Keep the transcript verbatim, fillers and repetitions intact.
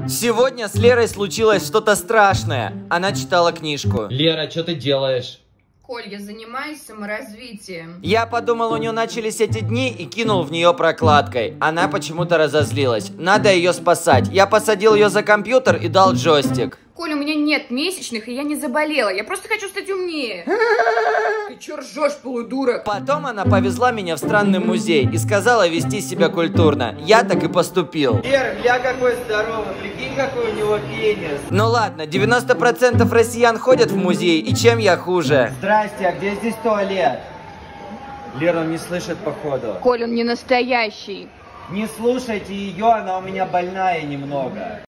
Сегодня с Лерой случилось что-то страшное. Она читала книжку. Лера, что ты делаешь? Коль, я занимаюсь саморазвитием. Я подумал, у нее начались эти дни и кинул в нее прокладкой. Она почему-то разозлилась. Надо ее спасать. Я посадил ее за компьютер и дал джойстик. Коль, у меня нет месячных, и я не заболела. Я просто хочу стать умнее. Ты чё ржёшь, полудурок? Потом она повезла меня в странный музей и сказала вести себя культурно. Я так и поступил. Лер, я какой здоровый, прикинь, какой у него пенис. Ну ладно, девяносто процентов россиян ходят в музей, и чем я хуже? Здрасте, а где здесь туалет? Лера, он не слышит, походу. Коль, он не настоящий. Не слушайте ее, она у меня больная немного.